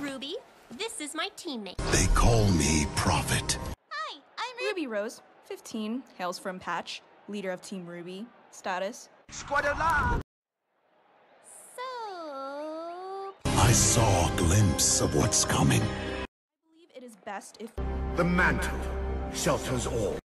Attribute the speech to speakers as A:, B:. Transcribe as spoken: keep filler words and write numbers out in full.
A: Ruby, this is my teammate.
B: They call me Prophet.
A: Hi, I'm
C: Ruby Rose, fifteen, hails from Patch, leader of Team RWBY. Status.
A: So...
B: I saw a glimpse of what's coming.
C: I believe it is best if
D: The mantle shelters all.